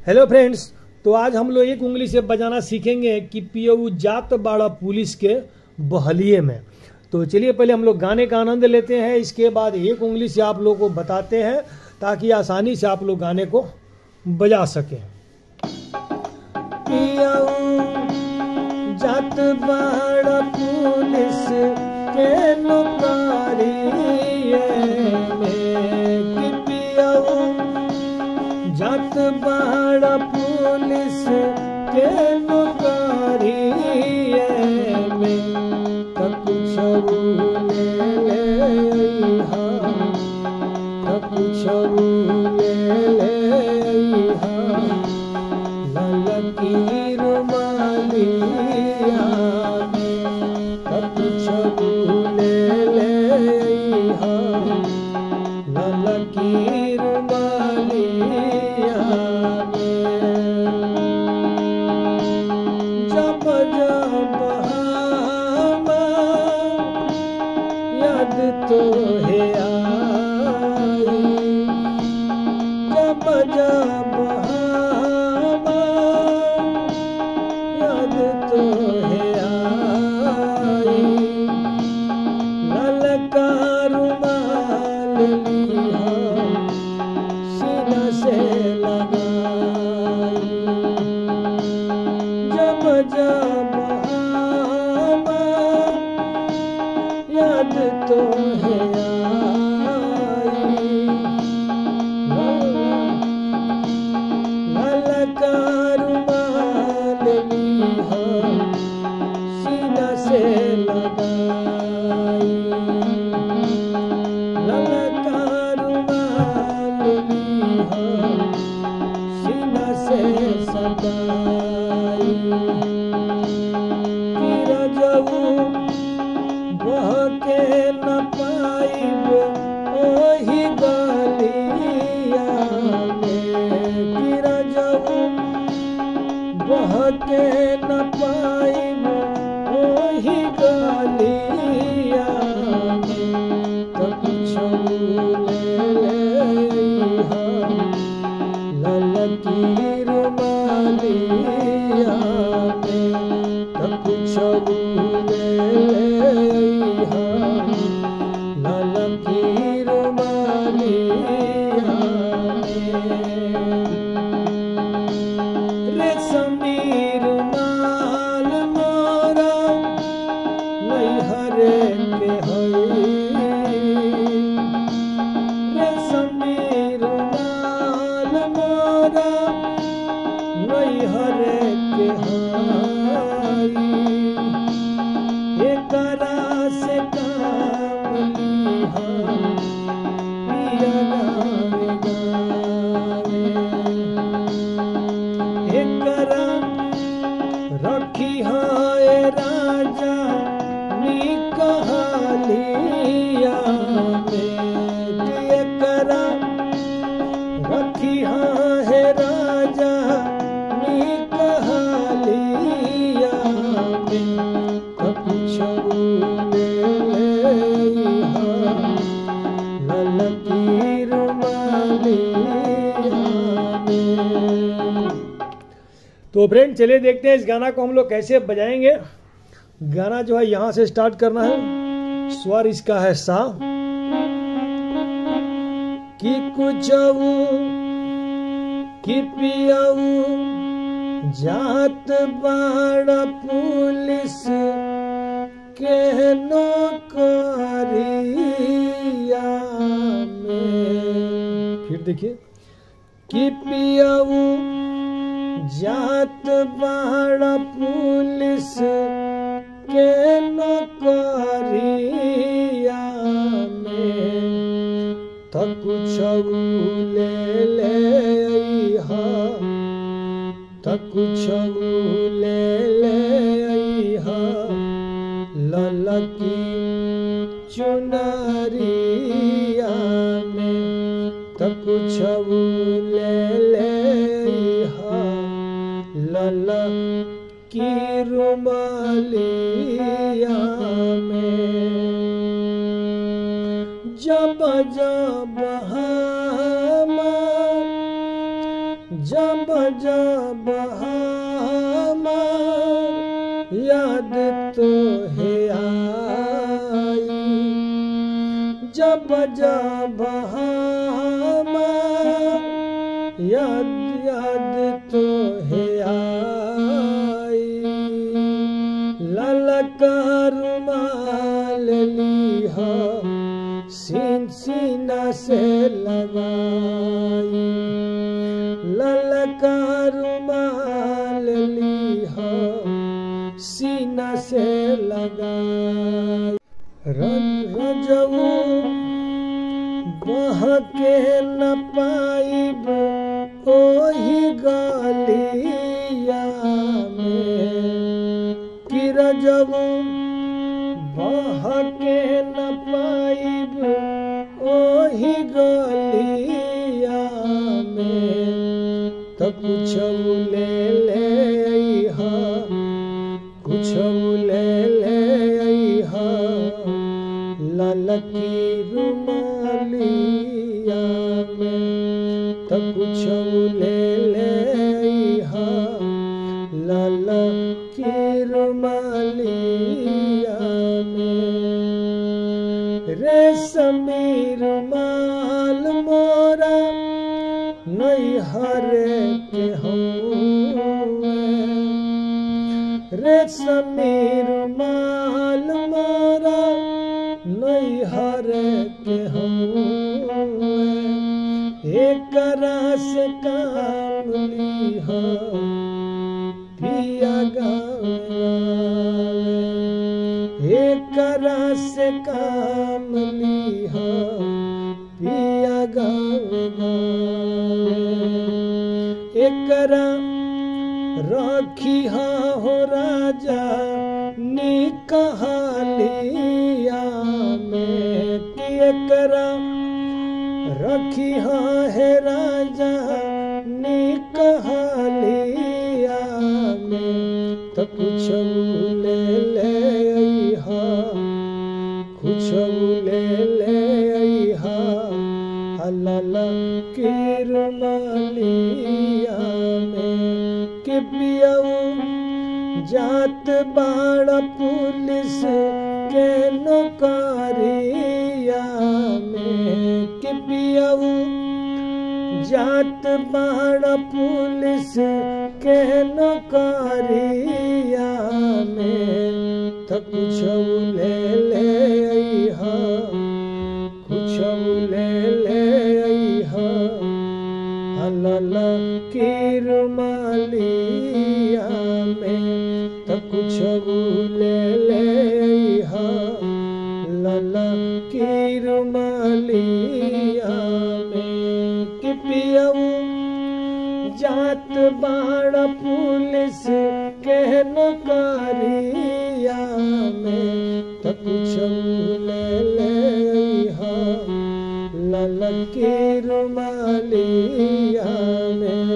Hello friends, तो आज हम लोग एक उंगली से बजाना सीखेंगे कि पियऊ जात बाड़ा पुलिस के बहलिए में। तो चलिए पहले हम लोग गाने का आनंद लेते हैं, इसके बाद एक उंगली से आप लोगों को बताते हैं ताकि आसानी से आप लोग गाने को बजा सकें। पियऊ जात बाड़ा पुलिस के नौकरिए में, कि पियऊ जात बाड़ा पुलिस के नौकरिए में, तक छरू ले अइहा, तक छरू ले अइहा, ललकी रुमालिया में, तक छरू ले अइहा, ललकी रुमालिया में। जब जब याद तो है आई, जब जब याद तो है आई, ललका रुमाल लिया सीना से लगाई, जब जब याद तो है आई, ललका रुमाल लिया सीना से लगाई, ललका रुमाल लिया सीना से सगाई। बहके न पाइब ओही गलिया में, गिरा जाऊ बहके न पाइब ओही गलिया में, तक छरू ले अइहा, ललकी रुमालिया में, तक छरू ले अइहा, ललकी रुमालिया में। रेशमी रुमाल मोरा नैहरे के हई, रेशमी रुमाल मोरा नैहरे के हई, एकरा से काम लिहा पिया गावे गावे, एकरा रखी है राजा निकहालिया में, एकरा रखी है राजा निकहालिया में, तक छरू ले अइहा, ललकी रुमालिया में। तो फ्रेंड चलिए देखते हैं इस गाना को हम लोग कैसे बजाएंगे। गाना जो है यहाँ से स्टार्ट करना है, स्वर इसका है सा, कि कुछऊ कि पियऊ जात बाड़ा पुलिस के नौकरिया में। फिर देखिए, कि पियऊ जात बाड़ा पुलिस के नौकरिया में, तक छरू ले अइहा, तक छरू ले अइहा, ललकी चुनरिया में, तक छरू ले अइहा, ललकी रुमालिया में। जब जब हम जब जब जब हमार याद तो है आई, जब जब हमार याद तो है आई, ललका रुमाल लिहा सीना से लगाई, ललका रुमाल लिहा सीना से लगाई। रजऊ बहके न पाइब ओही गलिया में, कि रजऊ बहके न पाइब ओही गलिया में, तो कुछ ले ले अइहा, कुछ ले ले अइहा ललकी रुमालिया में, तो कुछ ले ले अइहा ललकी रुमालिया में। रेशमी रुमाल मोरा नैहर के हउए, रेशमी रुमाल मोरा नैहर के हउए, एकरा से काम लिहा पिया गावे, एकरा से काम लिहा पिया गावे, एकरा रखिहा हो राजा निकहालिया में, कि एकरा रखिहा है राजा निकहालिया में, तो कुछ ले ले अइहा, कुछ ले ले अइहा ललकी रुमालिया में, कि पियऊ जात बाड़ा पुलिस के नौकरिया में, कि पियऊ जात बाड़ा पुलिस के नौकरिया में, तो कुछ ले ले अइहा, कुछ ले ले अइहा ललकी रुमालिया में, तो कुछ ले ले अइहा ललकी रुमालिया में, कि पियऊ जात बाड़ा पुलिस के नौकरिया में, तो कुछ ले ले अइहा ललकी रुमालिया में।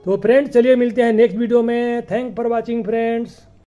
तो फ्रेंड्स चलिए मिलते हैं नेक्स्ट वीडियो में। Thank for watching friends.